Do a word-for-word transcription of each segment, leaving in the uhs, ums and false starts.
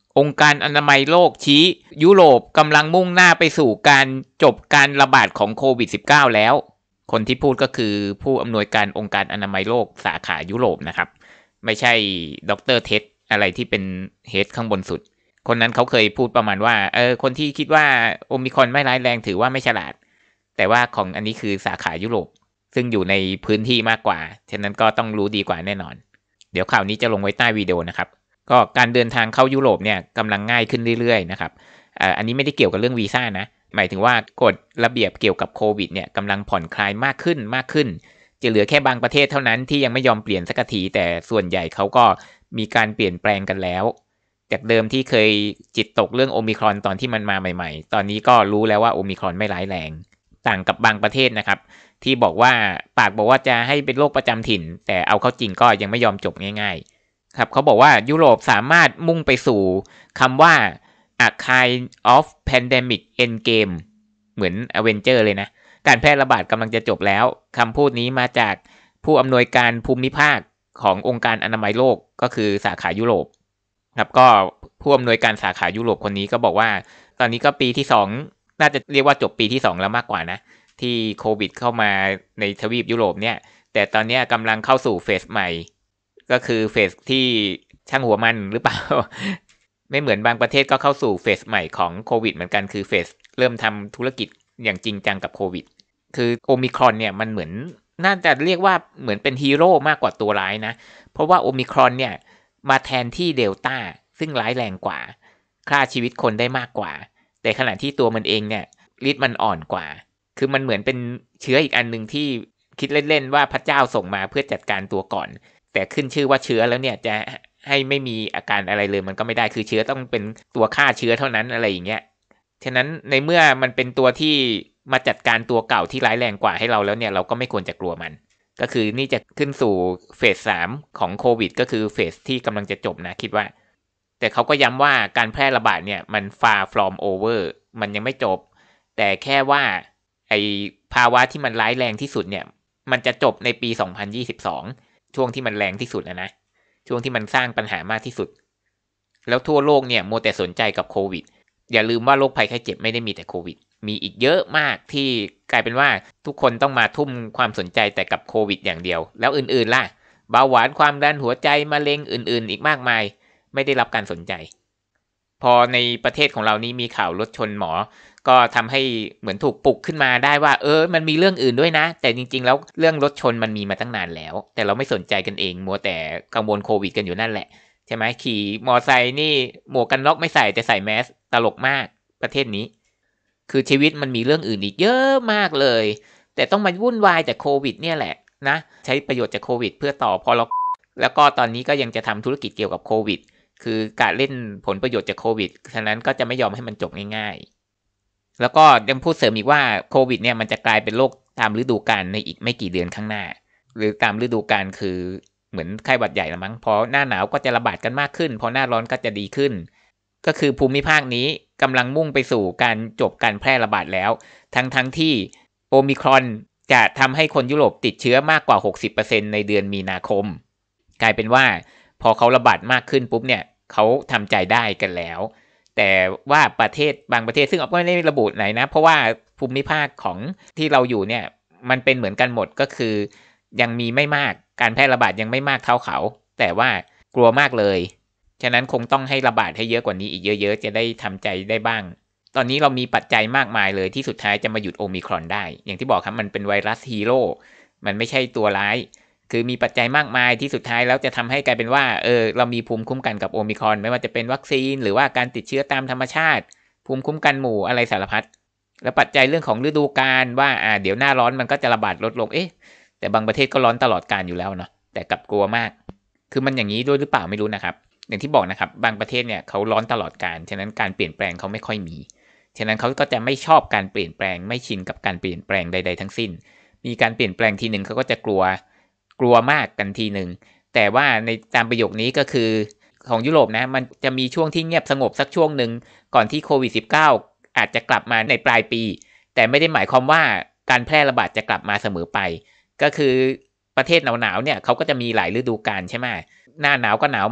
องค์การอนามัยโลกชี้ยุโรปกำลังมุ่งหน้าไปสู่การจบการระบาดของโควิด สิบเก้า แล้วคนที่พูดก็คือผู้อำนวยการองค์การอนามัยโลกสาขายุโรปนะครับไม่ใช่ดรเท็ดอะไรที่เป็นเฮดข้างบนสุดคนนั้นเขาเคยพูดประมาณว่าเออคนที่คิดว่าโอมิครอนไม่ร้ายแรงถือว่าไม่ฉลาดแต่ว่าของอันนี้คือสาขายุโรปซึ่งอยู่ในพื้นที่มากกว่าฉะนั้นก็ต้องรู้ดีกว่าแน่นอนเดี๋ยวข่าวนี้จะลงไว้ใต้วิดีโอนะครับก็การเดินทางเข้ายุโรปเนี่ยกำลังง่ายขึ้นเรื่อยๆนะครับอันนี้ไม่ได้เกี่ยวกับเรื่องวีซ่านะหมายถึงว่ากฎระเบียบเกี่ยวกับโควิดเนี่ยกำลังผ่อนคลายมากขึ้นมากขึ้นจะเหลือแค่บางประเทศเท่านั้นที่ยังไม่ยอมเปลี่ยนสักทีแต่ส่วนใหญ่เขาก็มีการเปลี่ยนแปลงกันแล้วจากเดิมที่เคยจิตตกเรื่องโอมิครอนตอนที่มันมาใหม่ๆตอนนี้ก็รู้แล้วว่าโอมิครอนไม่ร้ายแรงต่างกับบางประเทศนะครับที่บอกว่าปากบอกว่าจะให้เป็นโรคประจำถิ่นแต่เอาเข้าจริงก็ยังไม่ยอมจบง่ายๆครับเขาบอกว่ายุโรปสามารถมุ่งไปสู่คำว่า a kind of pandemic endgame เหมือน Avenger เลยนะการแพร่ระบาดกำลังจะจบแล้วคำพูดนี้มาจากผู้อำนวยการภูมิภาคขององค์การอนามัยโลกก็คือสาขายุโรปครับก็ผู้อำนวยการสาขายุโรปคนนี้ก็บอกว่าตอนนี้ก็ปีที่สองน่าจะเรียกว่าจบปีที่สองแล้วมากกว่านะที่โควิดเข้ามาในทวีปยุโรปเนี่ยแต่ตอนนี้กำลังเข้าสู่เฟสใหม่ก็คือเฟสที่ช่างหัวมันหรือเปล่า ไม่เหมือนบางประเทศก็เข้าสู่เฟสใหม่ของโควิดเหมือนกันคือเฟสเริ่มทำธุรกิจอย่างจริงจังกับโควิดคือโอมิครอนเนี่ยมันเหมือนน่าจะเรียกว่าเหมือนเป็นฮีโร่มากกว่าตัวร้ายนะเพราะว่าโอมิครอนเนี่ยมาแทนที่เดลต้าซึ่งร้ายแรงกว่าฆ่าชีวิตคนได้มากกว่าแต่ขณะที่ตัวมันเองเนี่ยฤทธิ์มันอ่อนกว่าคือมันเหมือนเป็นเชื้ออีกอันนึงที่คิดเล่นๆว่าพระเจ้าส่งมาเพื่อจัดการตัวก่อนแต่ขึ้นชื่อว่าเชื้อแล้วเนี่ยจะให้ไม่มีอาการอะไรเลยมันก็ไม่ได้คือเชื้อต้องเป็นตัวฆ่าเชื้อเท่านั้นอะไรอย่างเงี้ยฉะนั้นในเมื่อมันเป็นตัวที่มาจัดการตัวเก่าที่ร้ายแรงกว่าให้เราแล้วเนี่ยเราก็ไม่ควรจะกลัวมันก็คือนี่จะขึ้นสู่เฟสสามของโควิดก็คือเฟสที่กำลังจะจบนะคิดว่าแต่เขาก็ย้ำว่าการแพร่ระบาดเนี่ยมัน far from over มันยังไม่จบแต่แค่ว่าไอภาวะที่มันร้ายแรงที่สุดเนี่ยมันจะจบในปีสองพันยี่สิบสองช่วงที่มันแรงที่สุดแล้วนะช่วงที่มันสร้างปัญหามากที่สุดแล้วทั่วโลกเนี่ยมัวแต่สนใจกับโควิดอย่าลืมว่าโรคภัยไข้เจ็บไม่ได้มีแต่โควิดมีอีกเยอะมากที่กลายเป็นว่าทุกคนต้องมาทุ่มความสนใจแต่กับโควิดอย่างเดียวแล้วอื่นๆล่ะเบาหวานความดันหัวใจมะเร็งอื่นๆอีกมากมายไม่ได้รับการสนใจพอในประเทศของเรานี้มีข่าวรถชนหมอก็ทำให้เหมือนถูกปลุกขึ้นมาได้ว่าเออมันมีเรื่องอื่นด้วยนะแต่จริงๆแล้วเรื่องรถชนมันมีมาตั้งนานแล้วแต่เราไม่สนใจกันเองมัวแต่กังวลโควิดกันอยู่นั่นแหละใช่ไหมขี่มอไซค์นี่หมวกกันน็อกไม่ใส่แต่ใส่แมสตลกมากประเทศนี้คือชีวิตมันมีเรื่องอื่นอีกเยอะมากเลยแต่ต้องมาวุ่นวายจากโควิดเนี่ยแหละนะใช้ประโยชน์จากโควิดเพื่อต่อพอเราแล้วก็ตอนนี้ก็ยังจะทำธุรกิจเกี่ยวกับโควิดคือการเล่นผลประโยชน์จากโควิดฉะนั้นก็จะไม่ยอมให้มันจบง่ายๆแล้วก็ยังพูดเสริมอีกว่าโควิดเนี่ยมันจะกลายเป็นโรคตามฤดูกาลในอีกไม่กี่เดือนข้างหน้าหรือตามฤดูกาลคือเหมือนไข้หวัดใหญ่ละมั้งพอหน้าหนาวก็จะระบาดกันมากขึ้นพอหน้าร้อนก็จะดีขึ้นก็คือภูมิภาคนี้กำลังมุ่งไปสู่การจบการแพร่ระบาดแล้วทั้งทั้งที่โอมิครอนจะทำให้คนยุโรปติดเชื้อมากกว่า หกสิบเปอร์เซ็นต์ ในเดือนมีนาคมกลายเป็นว่าพอเขาระบาดมากขึ้นปุ๊บเนี่ยเขาทำใจได้กันแล้วแต่ว่าประเทศบางประเทศซึ่งไม่ได้ระบุไหนนะเพราะว่าภูมิภาคของที่เราอยู่เนี่ยมันเป็นเหมือนกันหมดก็คือยังมีไม่มากการแพร่ระบาดยังไม่มากเท่าเขาแต่ว่ากลัวมากเลยฉะนั้นคงต้องให้ระบาดให้เยอะกว่านี้อีกเยอะๆจะได้ทำใจได้บ้างตอนนี้เรามีปัจจัยมากมายเลยที่สุดท้ายจะมาหยุดโอมิครอนได้อย่างที่บอกครับมันเป็นไวรัสฮีโร่มันไม่ใช่ตัวร้ายคือมีปัจจัยมากมายที่สุดท้ายแล้วจะทำให้กลายเป็นว่าเออเรามีภูมิคุ้มกันกับโอมิครอนไม่ว่าจะเป็นวัคซีนหรือว่าการติดเชื้อตามธรรมชาติภูมิคุ้มกันหมู่อะไรสารพัดและปัจจัยเรื่องของฤดูกาลว่าอ่าเดี๋ยวหน้าร้อนมันก็จะระบาดลดลงเอ๊ะแต่บางประเทศก็ร้อนตลอดกาลอยู่แล้วเนาะแต่กลับกลัวมากคือมันอย่างนี้ด้วยหรือเปล่าไม่รู้นะครับอย่างที่บอกนะครับบางประเทศเนี่ยเขาร้อนตลอดกาลฉะนั้นการเปลี่ยนแปลงเขาไม่ค่อยมีฉะนั้นเขาก็จะไม่ชอบการเปลี่ยนแปลงไม่ชินกับการเปลี่ยนแปลงใดๆทั้งสิ้นมีการเปลี่ยนแปลงทีนึงเขาก็จะกลัวกลัวมากกันทีนึงแต่ว่าในตามประโยคนี้ก็คือของยุโรปนะมันจะมีช่วงที่เงียบสงบสักช่วงนึงก่อนที่โควิด สิบเก้า อาจจะกลับมาในปลายปีแต่ไม่ได้หมายความว่าการแพร่ระบาดจะกลับมาเสมอไปก็คือประเทศหนาวๆเนี่ยเขาก็จะมีหลายฤดูกาลใช่ไหมหน้าหนาวก็หนาวมาก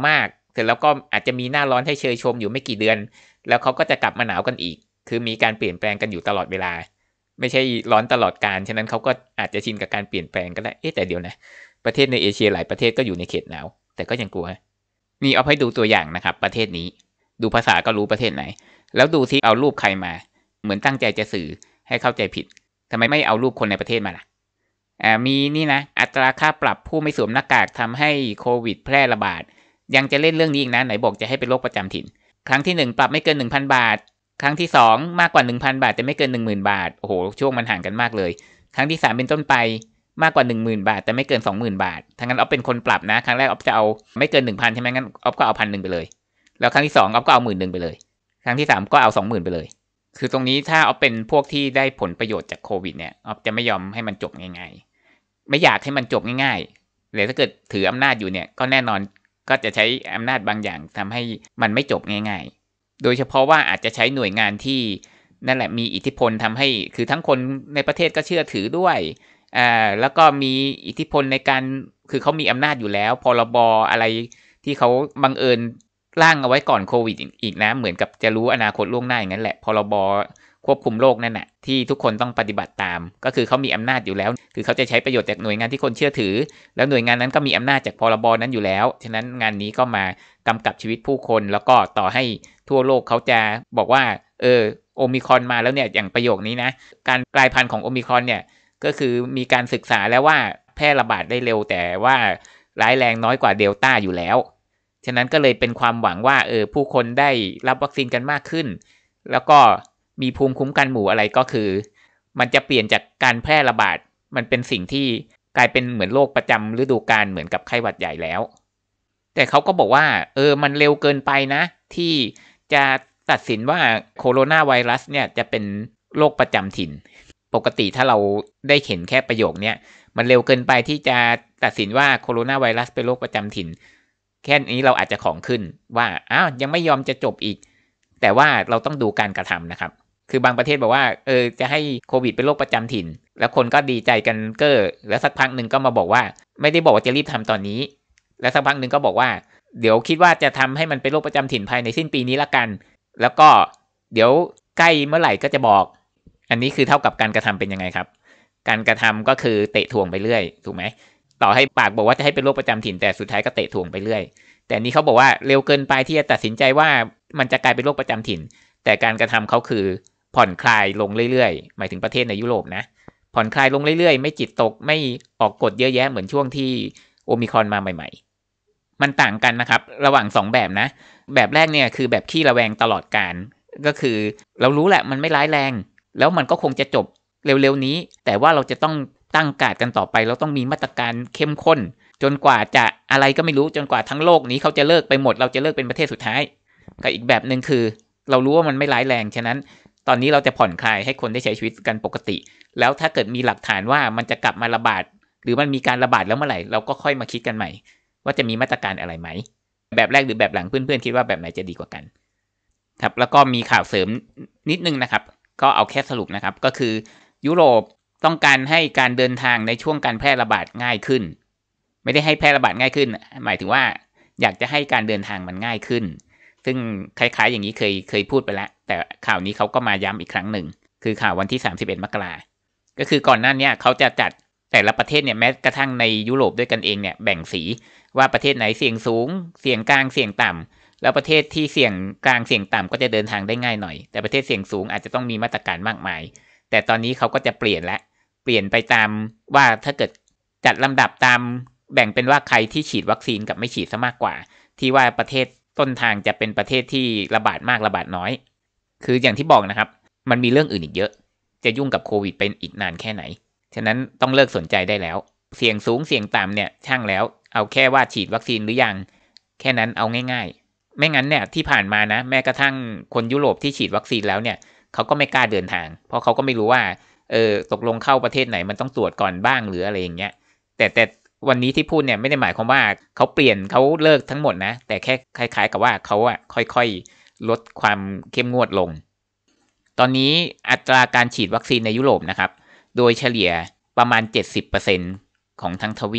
เสร็จแล้วก็อาจจะมีหน้าร้อนให้เชยชมอยู่ไม่กี่เดือนแล้วเขาก็จะกลับมาหนาวกันอีกคือมีการเปลี่ยนแปลงกันอยู่ตลอดเวลาไม่ใช่ร้อนตลอดกาลฉะนั้นเขาก็อาจจะชินกับการเปลี่ยนแปลงก็ได้เอ๊ะแต่เดี๋ยวนะประเทศในเอเชียหลายประเทศก็อยู่ในเขตหนาวแต่ก็ยังกลัวนี่เอาให้ดูตัวอย่างนะครับประเทศนี้ดูภาษาก็รู้ประเทศไหนแล้วดูที่เอารูปใครมาเหมือนตั้งใจจะสื่อให้เข้าใจผิดทำไมไม่เอารูปคนในประเทศมาล่ะอ่ามีนี่นะอัตราค่าปรับผู้ไม่สวมหน้ากากทำให้โควิดแพร่ระบาดยังจะเล่นเรื่องนี้อีกนะไหนบอกจะให้เป็นโรคประจำถิ่นครั้งที่หนึ่งปรับไม่เกิน หนึ่งพัน บาทครั้งที่สองมากกว่า หนึ่งพัน บาทแต่ไม่เกิน หนึ่งหมื่น บาทโอ้โหช่วงมันห่างกันมากเลยครั้งที่สามเป็นต้นไปมากกว่า หนึ่งหมื่น บาทแต่ไม่เกิน สองหมื่น บาททั้งนั้นเอาเป็นคนปรับนะครั้งแรกเอาจะเอาไม่เกิน หนึ่งพัน ใช่ไหมงั้นเอาก็เอา หนึ่งพัน ไปเลยแล้วครั้งที่สองเอาก็เอา หนึ่งหมื่น ไปเลยครั้งที่สามก็เอา สองหมื่น ไปเลยคือตรงนี้ถ้าเอาเป็นพวกที่ได้ผลประโยชน์จากโควิดเนี่ยเอาจะไม่ยอมให้มันจบง่ายๆไม่อยากให้มันจบง่ายๆหรือถ้าเกิดถืออำนาจอยู่เนี่ยก็แน่นอนก็จะใช้อำนาจบางอย่างทำให้มันไม่จบง่ายๆโดยเฉพาะว่าอาจจะใช้หน่วยงานที่นั่นแหละมีอิทธิพลทำให้คือทั้งคนในประเทศก็เชื่อถือด้วยอ่าแล้วก็มีอิทธิพลในการคือเขามีอำนาจอยู่แล้วพรบอะไรที่เขาบังเอิญร่างเอาไว้ก่อนโควิดอีกนะเหมือนกับจะรู้อนาคตล่วงหน้าอย่างนั้นแหละพรบควบคุมโรคนั่นน่ะที่ทุกคนต้องปฏิบัติตามก็คือเขามีอำนาจอยู่แล้วคือเขาจะใช้ประโยชน์จากหน่วยงานที่คนเชื่อถือแล้วหน่วยงานนั้นก็มีอำนาจจากพรบนั้นอยู่แล้วฉะนั้นงานนี้ก็มากำกับชีวิตผู้คนแล้วก็ต่อให้ทั่วโลกเขาจะบอกว่าเออโอมิครอนมาแล้วเนี่ยอย่างประโยคนี้นะการกลายพันธุ์ของโอมิครอนเนี่ยก็คือมีการศึกษาแล้วว่าแพร่ระบาดได้เร็วแต่ว่าร้ายแรงน้อยกว่าเดลต้าอยู่แล้วฉะนั้นก็เลยเป็นความหวังว่าเออผู้คนได้รับวัคซีนกันมากขึ้นแล้วก็มีภูมิคุ้มกันหมู่อะไรก็คือมันจะเปลี่ยนจากการแพร่ระบาดมันเป็นสิ่งที่กลายเป็นเหมือนโรคประจำฤดูกาลเหมือนกับไข้หวัดใหญ่แล้วแต่เขาก็บอกว่าเออมันเร็วเกินไปนะที่จะตัดสินว่าโคโรนาไวรัสเนี่ยจะเป็นโรคประจำถิ่นปกติถ้าเราได้เห็นแค่ประโยคนี้มันเร็วเกินไปที่จะตัดสินว่าโคโรนาไวรัสเป็นโรคประจำถิ่นแค่นี้เราอาจจะของขึ้นว่าอ้าวยังไม่ยอมจะจบอีกแต่ว่าเราต้องดูการกระทำนะครับคือบางประเทศบอกว่าเออจะให้โควิดเป็นโรคประจำถิ่นแล้วคนก็ดีใจกันเก้อแล้วสักพักหนึ่งก็มาบอกว่าไม่ได้บอกว่าจะรีบทำตอนนี้แล้วสักพักหนึ่งก็บอกว่าเดี๋ยวคิดว่าจะทำให้มันเป็นโรคประจำถิ่นภายในสิ้นปีนี้ละกันแล้วก็เดี๋ยวใกล้เมื่อไหร่ก็จะบอกอันนี้คือเท่ากับการกระทำเป็นยังไงครับการกระทำก็คือเตะถ่วงไปเรื่อยถูกไหมต่อให้ปากบอกว่าจะให้เป็นโรคประจำถิ่นแต่สุดท้ายก็เตะถ่วงไปเรื่อยแต่นี้เขาบอกว่าเร็วเกินไปที่จะตัดสินใจว่ามันจะกลายเป็นโรคประจำถิ่นแต่การกระทำเขาคือผ่อนคลายลงเรื่อยๆหมายถึงประเทศในยุโรปนะผ่อนคลายลงเรื่อยๆไม่จิตตกไม่ออกกฎเยอะแยะเหมือนช่วงที่โอมิครอนมาใหม่ๆมันต่างกันนะครับระหว่างสองแบบนะแบบแรกเนี่ยคือแบบขี้ระแวงตลอดกาลก็คือเรารู้แหละมันไม่ร้ายแรงแล้วมันก็คงจะจบเร็วๆนี้แต่ว่าเราจะต้องตั้งการ์ดกันต่อไปเราต้องมีมาตรการเข้มข้นจนกว่าจะอะไรก็ไม่รู้จนกว่าทั้งโลกนี้เขาจะเลิกไปหมดเราจะเลิกเป็นประเทศสุดท้ายกับอีกแบบนึงคือเรารู้ว่ามันไม่ร้ายแรงฉะนั้นตอนนี้เราจะผ่อนคลายให้คนได้ใช้ชีวิตกันปกติแล้วถ้าเกิดมีหลักฐานว่ามันจะกลับมาระบาดหรือมันมีการระบาดแล้วเมื่อไหร่เราก็ค่อยมาคิดกันใหม่ว่าจะมีมาตรการอะไรไหมแบบแรกหรือแบบหลังเพื่อนๆคิดว่าแบบไหนจะดีกว่ากันครับแล้วก็มีข่าวเสริมนิดนึงนะครับก็เอาแค่สรุปนะครับก็คือยุโรปต้องการให้การเดินทางในช่วงการแพร่ระบาดง่ายขึ้นไม่ได้ให้แพร่ระบาดง่ายขึ้นหมายถึงว่าอยากจะให้การเดินทางมันง่ายขึ้นซึ่งคล้ายๆอย่างนี้เคยเคยพูดไปแล้วแต่ข่าวนี้เขาก็มาย้ำอีกครั้งหนึ่งคือข่าววันที่สามสิบเอ็ดมกราคมก็คือก่อนหน้านี้เขาจะจัดแต่ละประเทศเนี่ยแม้กระทั่งในยุโรปด้วยกันเองเนี่ยแบ่งสีว่าประเทศไหนเสี่ยงสูงเสี่ยงกลางเสี่ยงต่ำแล้วประเทศที่เสี่ยงกลางเสี่ยงต่ำก็จะเดินทางได้ง่ายหน่อยแต่ประเทศเสี่ยงสูงอาจจะต้องมีมาตรการมากมายแต่ตอนนี้เขาก็จะเปลี่ยนและเปลี่ยนไปตามว่าถ้าเกิดจัดลำดับตามแบ่งเป็นว่าใครที่ฉีดวัคซีนกับไม่ฉีดซะมากกว่าที่ว่าประเทศต้นทางจะเป็นประเทศที่ระบาดมากระบาดน้อยคืออย่างที่บอกนะครับมันมีเรื่องอื่นอีกเยอะจะยุ่งกับโควิดเป็นอีกนานแค่ไหนฉะนั้นต้องเลิกสนใจได้แล้วเสี่ยงสูงเสี่ยงต่ำเนี่ยช่างแล้วเอาแค่ว่าฉีดวัคซีนหรือยังแค่นั้นเอาง่ายๆไม่งั้นเนี่ยที่ผ่านมานะแม้กระทั่งคนยุโรปที่ฉีดวัคซีนแล้วเนี่ยเขาก็ไม่กล้าเดินทางเพราะเขาก็ไม่รู้ว่าเออตกลงเข้าประเทศไหนมันต้องตรวจก่อนบ้างหรืออะไรอย่างเงี้ยแต่แต่วันนี้ที่พูดเนี่ยไม่ได้หมายความว่าเขาเปลี่ยนเขาเลิกทั้งหมดนะแต่แค่คล้ายๆกับว่าเขาอะค่อยๆลดความเข้มงวดลงตอนนี้อัตราการฉีดวัคซีนในยุโรปนะครับโดยเฉลี่ยประมาณ เจ็ดสิบเปอร์เซ็นต์ ของทั้งทวีป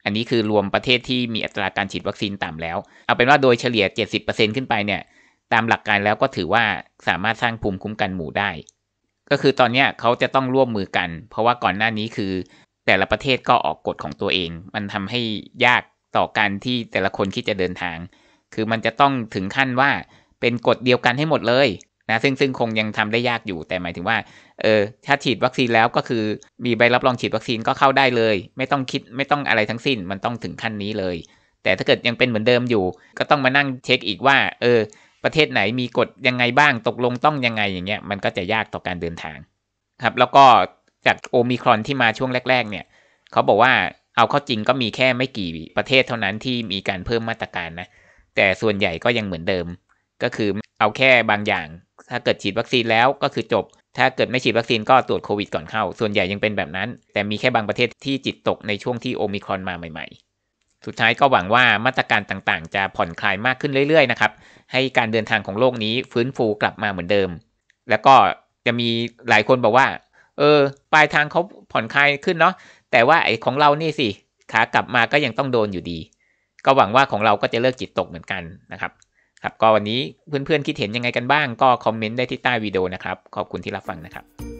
อันนี้คือรวมประเทศที่มีอัตราการฉีดวัคซีนต่ำแล้วเอาเป็นว่าโดยเฉลี่ย เจ็ดสิบเปอร์เซ็นต์ ขึ้นไปเนี่ยตามหลักการแล้วก็ถือว่าสามารถสร้างภูมิคุ้มกันหมู่ได้ก็คือตอนนี้เขาจะต้องร่วมมือกันเพราะว่าก่อนหน้านี้คือแต่ละประเทศก็ออกกฎของตัวเองมันทำให้ยากต่อการที่แต่ละคนคิดจะเดินทางคือมันจะต้องถึงขั้นว่าเป็นกฎเดียวกันให้หมดเลยนะซึ่งซึ่งคงยังทำได้ยากอยู่แต่หมายถึงว่าเออถ้าฉีดวัคซีนแล้วก็คือมีใบรับรองฉีดวัคซีนก็เข้าได้เลยไม่ต้องคิดไม่ต้องอะไรทั้งสิ้นมันต้องถึงขั้นนี้เลยแต่ถ้าเกิดยังเป็นเหมือนเดิมอยู่ก็ต้องมานั่งเช็คอีกว่าเออประเทศไหนมีกฎยังไงบ้างตกลงต้องยังไงอย่างเงี้ยมันก็จะยากต่อการเดินทางครับแล้วก็จากโอมิครอนที่มาช่วงแรกๆเนี่ยเขาบอกว่าเอาเข้าจริงก็มีแค่ไม่กี่ประเทศเท่านั้นที่มีการเพิ่มมาตรการนะแต่ส่วนใหญ่ก็ยังเหมือนเดิมก็คือเอาแค่บางอย่างถ้าเกิดฉีดวัคซีนแล้วก็คือจบถ้าเกิดไม่ฉีดวัคซีนก็ตรวจโควิดก่อนเข้าส่วนใหญ่ยังเป็นแบบนั้นแต่มีแค่บางประเทศที่จิตตกในช่วงที่โอมิครอนมาใหม่ๆสุดท้ายก็หวังว่ามาตรการต่างๆจะผ่อนคลายมากขึ้นเรื่อยๆนะครับให้การเดินทางของโลกนี้ฟื้นฟูกลับมาเหมือนเดิมแล้วก็จะมีหลายคนบอกว่าเออปลายทางเขาผ่อนคลายขึ้นเนาะแต่ว่าไอ้ของเรานี่สิขากลับมาก็ยังต้องโดนอยู่ดีก็หวังว่าของเราก็จะเลิกจิตตกเหมือนกันนะครับครับก็วันนี้เพื่อนๆคิดเห็นยังไงกันบ้างก็คอมเมนต์ได้ที่ใต้วิดีโอนะครับขอบคุณที่รับฟังนะครับ